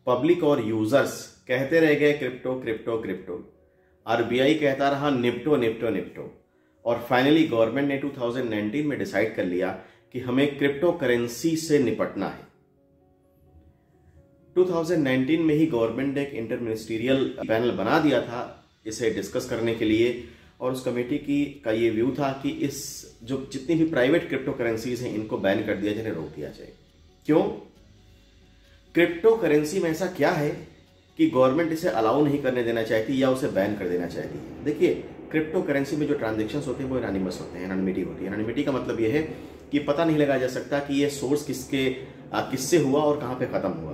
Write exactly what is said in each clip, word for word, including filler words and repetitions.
Public और users कहते रह गए क्रिप्टो क्रिप्टो क्रिप्टो, आरबीआई कहता रहा निप्टो निप्टो निप्टो, और फाइनली गवर्नमेंट ने दो हज़ार उन्नीस में डिसाइड कर लिया कि हमें क्रिप्टो करेंसी से निपटना है। दो हज़ार उन्नीस में ही गवर्नमेंट ने एक इंटर मिनिस्ट्रियल पैनल बना दिया था इसे डिस्कस करने के लिए, और उस कमेटी की का ये व्यू था कि इस जो जितनी भी प्राइवेट क्रिप्टो करेंसीज हैं इनको बैन कर दिया जाए, इन्हें रोक दिया जाए। क्यों? क्रिप्टो करेंसी में ऐसा क्या है कि गवर्नमेंट इसे अलाउ नहीं करने देना चाहती या उसे बैन कर देना चाहती है? देखिए, क्रिप्टो करेंसी में जो ट्रांजेक्शंस होते हैं वो एनोनिमस होते हैं, एनोनिमिटी होती है। एनोनिमिटी का मतलब ये है कि पता नहीं लगाया जा सकता कि ये सोर्स किसके किससे हुआ और कहां पे खत्म हुआ।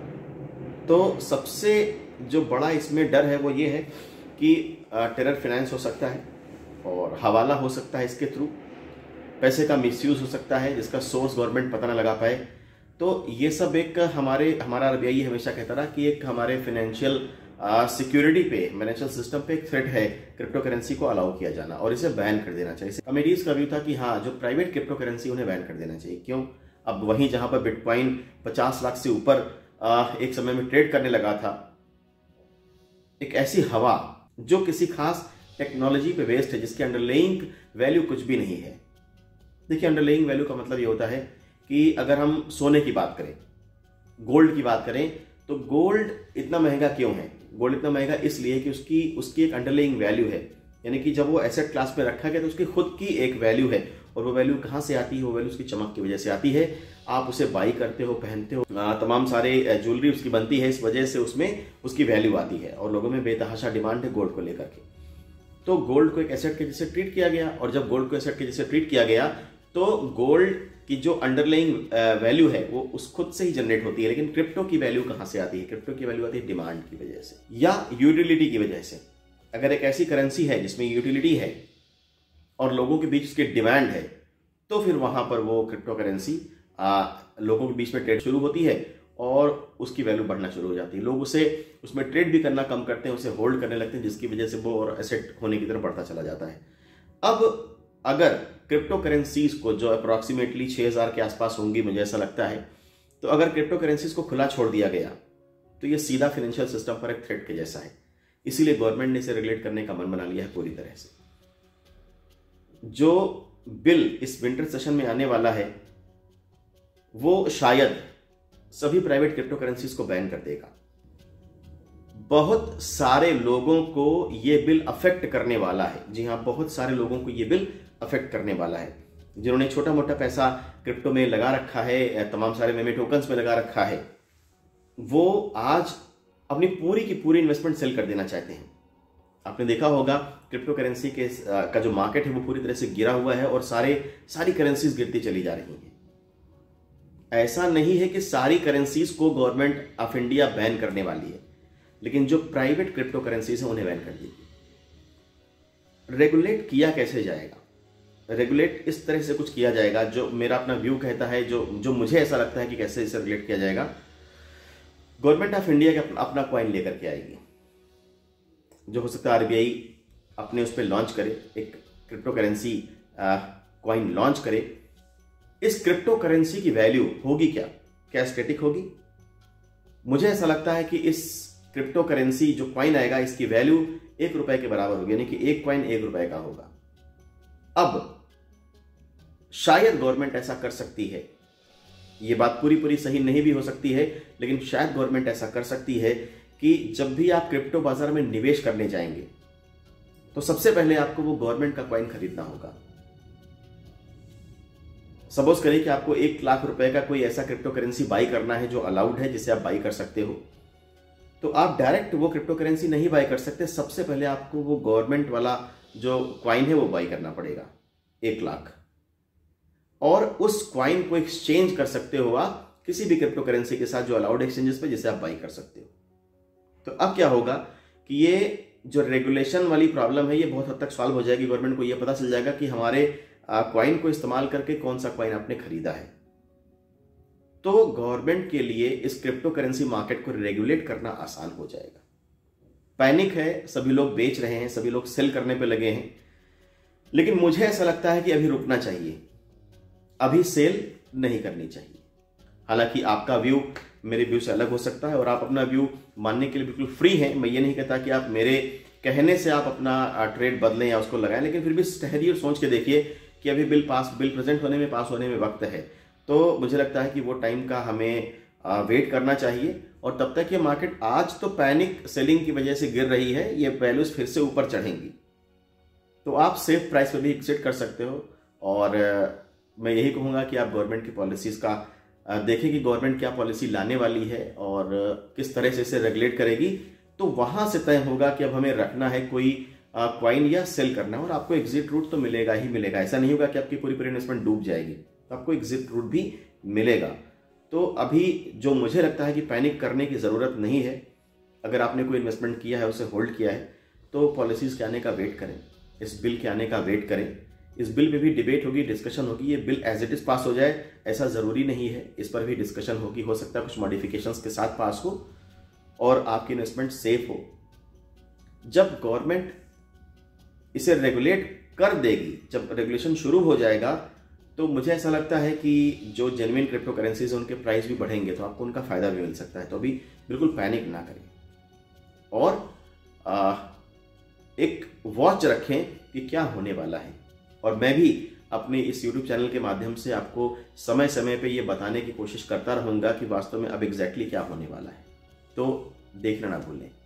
तो सबसे जो बड़ा इसमें डर है वो ये है कि टेरर फाइनेंस हो सकता है और हवाला हो सकता है, इसके थ्रू पैसे का मिसयूज हो सकता है जिसका सोर्स गवर्नमेंट पता ना लगा पाए। तो ये सब एक हमारे हमारा आरबीआई हमेशा कहता रहा कि एक हमारे फाइनेंशियल सिक्योरिटी पे, फाइनेंशियल सिस्टम पे एक थ्रेट है क्रिप्टो करेंसी को अलाउ किया जाना और इसे बैन कर देना चाहिए। कमेटीज का व्यू था कि हाँ, जो प्राइवेट क्रिप्टो करेंसी उन्हें बैन कर देना चाहिए। क्यों? अब वहीं जहां पर बिटकॉइन पचास लाख से ऊपर एक समय में ट्रेड करने लगा था, एक ऐसी हवा जो किसी खास टेक्नोलॉजी पे बेस्ड है जिसके अंडरलेइंग वैल्यू कुछ भी नहीं है। देखिए, अंडरलेइंग वैल्यू का मतलब ये होता है कि अगर हम सोने की बात करें, गोल्ड की बात करें, तो गोल्ड इतना महंगा क्यों है? गोल्ड इतना महंगा इसलिए कि उसकी उसकी एक अंडरलेइंग वैल्यू है, यानी कि जब वो एसेट क्लास में रखा गया तो उसकी खुद की एक वैल्यू है, और वो वैल्यू कहाँ से आती है? वो वैल्यू उसकी चमक की वजह से आती है। आप उसे बाई करते हो, पहनते हो, तमाम सारे ज्वेलरी उसकी बनती है, इस वजह से उसमें उसकी वैल्यू आती है, और लोगों में बेतहाशा डिमांड है गोल्ड को लेकर के। तो गोल्ड को एक एसेट के जैसे ट्रीट किया गया, और जब गोल्ड को एसेट के जैसे ट्रीट किया गया तो गोल्ड की जो अंडरलाइंग वैल्यू है वो उस खुद से ही जनरेट होती है। लेकिन क्रिप्टो की वैल्यू कहां से आती है? क्रिप्टो की वैल्यू आती है डिमांड की वजह से या यूटिलिटी की वजह से। अगर एक ऐसी करेंसी है जिसमें यूटिलिटी है और लोगों के बीच उसकी डिमांड है, तो फिर वहां पर वो क्रिप्टो करेंसी लोगों के बीच में ट्रेड शुरू होती है और उसकी वैल्यू बढ़ना शुरू हो जाती है। लोग उसे उसमें ट्रेड भी करना कम करते हैं, उसे होल्ड करने लगते हैं, जिसकी वजह से वो और एसेट होने की तरफ बढ़ता चला जाता है। अब अगर क्रिप्टो करेंसीज को, जो अप्रोक्सीमेटली छह हज़ार के आसपास होंगी मुझे ऐसा लगता है, तो अगर क्रिप्टो करेंसीज को खुला छोड़ दिया गया तो ये सीधा फाइनेंशियल सिस्टम पर एक थ्रेट के जैसा है। इसीलिए गवर्नमेंट ने इसे रेगुलेट करने का मन बना लिया है पूरी तरह से। जो बिल इस विंटर सेशन में आने वाला है वो शायद सभी प्राइवेट क्रिप्टो करेंसीज को बैन कर देगा। बहुत सारे लोगों को यह बिल अफेक्ट करने वाला है। जी हां, बहुत सारे लोगों को यह बिल अफेक्ट करने वाला है जिन्होंने छोटा मोटा पैसा क्रिप्टो में लगा रखा है, तमाम सारे मेमे टोकन्स में लगा रखा है, वो आज अपनी पूरी की पूरी इन्वेस्टमेंट सेल कर देना चाहते हैं। आपने देखा होगा क्रिप्टो करेंसी के का जो मार्केट है वो पूरी तरह से गिरा हुआ है और सारे सारी करेंसीज गिरती चली जा रही हैं। ऐसा नहीं है कि सारी करेंसीज को गवर्नमेंट ऑफ इंडिया बैन करने वाली है, लेकिन जो प्राइवेट क्रिप्टो करेंसीज हैं उन्हें बैन कर देगी। रेगुलेट किया कैसे जाएगा? रेगुलेट इस तरह से कुछ किया जाएगा, जो मेरा अपना व्यू कहता है, जो जो मुझे ऐसा लगता है कि कैसे इसे रेगुलेट किया जाएगा। गवर्नमेंट ऑफ इंडिया का अपना कॉइन लेकर के आएगी, जो हो सकता है आरबीआई अपने उस पर लॉन्च करे, एक क्रिप्टो करेंसी कॉइन लॉन्च करे। इस क्रिप्टो करेंसी की वैल्यू होगी क्या? क्या स्टैटिक होगी? मुझे ऐसा लगता है कि इस क्रिप्टो करेंसी जो कॉइन आएगा इसकी वैल्यू एक रुपए के बराबर होगी, यानी कि एक कॉइन एक रुपए का होगा। अब शायद गवर्नमेंट ऐसा कर सकती है, यह बात पूरी पूरी सही नहीं भी हो सकती है, लेकिन शायद गवर्नमेंट ऐसा कर सकती है कि जब भी आप क्रिप्टो बाजार में निवेश करने जाएंगे तो सबसे पहले आपको वो गवर्नमेंट का कॉइन खरीदना होगा। सपोज करिए कि आपको एक लाख रुपए का कोई ऐसा क्रिप्टो करेंसी बाई करना है जो अलाउड है, जिसे आप बाई कर सकते हो, तो आप डायरेक्ट वो क्रिप्टो करेंसी नहीं बाई कर सकते। सबसे पहले आपको वो गवर्नमेंट वाला जो क्वाइन है वो बाई करना पड़ेगा, एक लाख, और उस क्वाइन को एक्सचेंज कर सकते हो आप किसी भी क्रिप्टो करेंसी के साथ जो अलाउड एक्सचेंजेस पे, जिसे आप बाई कर सकते हो। तो अब क्या होगा कि ये जो रेगुलेशन वाली प्रॉब्लम है ये बहुत हद तक सॉल्व हो जाएगी। गवर्नमेंट को ये पता चल जाएगा कि हमारे क्वाइन को इस्तेमाल करके कौन सा क्वाइन आपने खरीदा है। तो गवर्नमेंट के लिए इस क्रिप्टो करेंसी मार्केट को रेगुलेट करना आसान हो जाएगा। पैनिक है, सभी लोग बेच रहे हैं, सभी लोग सेल करने पे लगे हैं, लेकिन मुझे ऐसा लगता है कि अभी रुकना चाहिए, अभी सेल नहीं करनी चाहिए। हालांकि आपका व्यू मेरे व्यू से अलग हो सकता है और आप अपना व्यू मानने के लिए बिल्कुल फ्री हैं। मैं ये नहीं कहता कि आप मेरे कहने से आप अपना ट्रेड बदलें या उसको लगाएं, लेकिन फिर भी ठहरिए और सोच के देखिए कि अभी बिल पास बिल प्रेजेंट होने में पास होने में वक्त है। तो मुझे लगता है कि वो टाइम का हमें वेट करना चाहिए और तब तक ये मार्केट आज तो पैनिक सेलिंग की वजह से गिर रही है, ये वैल्यूज फिर से ऊपर चढ़ेंगी, तो आप सेफ प्राइस पे भी एग्जिट कर सकते हो। और मैं यही कहूँगा कि आप गवर्नमेंट की पॉलिसीज़ का देखें कि गवर्नमेंट क्या पॉलिसी लाने वाली है और किस तरह से इसे रेगुलेट करेगी, तो वहाँ से तय होगा कि अब हमें रखना है कोई क्वाइन या सेल करना है, और आपको एग्जिट रूट तो मिलेगा ही मिलेगा। ऐसा नहीं होगा कि आपकी पूरी पूरी इन्वेस्टमेंट डूब जाएगी, तो आपको एग्जिट रूट भी मिलेगा। तो अभी जो मुझे लगता है कि पैनिक करने की ज़रूरत नहीं है। अगर आपने कोई इन्वेस्टमेंट किया है, उसे होल्ड किया है, तो पॉलिसीज़ के आने का वेट करें, इस बिल के आने का वेट करें। इस बिल पे भी डिबेट होगी, डिस्कशन होगी। ये bill as it is pass हो जाए ऐसा ज़रूरी नहीं है, इस पर भी डिस्कशन होगी। हो सकता है कुछ मॉडिफिकेशंस के साथ पास हो और आपकी इन्वेस्टमेंट सेफ हो। जब गवर्नमेंट इसे रेगुलेट कर देगी, जब रेगुलेशन शुरू हो जाएगा, तो मुझे ऐसा लगता है कि जो जेन्युइन क्रिप्टो करेंसीज हैं उनके प्राइस भी बढ़ेंगे, तो आपको उनका फायदा भी मिल सकता है। तो अभी बिल्कुल पैनिक ना करें और आ, एक वॉच रखें कि क्या होने वाला है। और मैं भी अपने इस यूट्यूब चैनल के माध्यम से आपको समय समय पे ये बताने की कोशिश करता रहूँगा कि वास्तव में अब एग्जैक्टली क्या होने वाला है। तो देखना ना भूलें।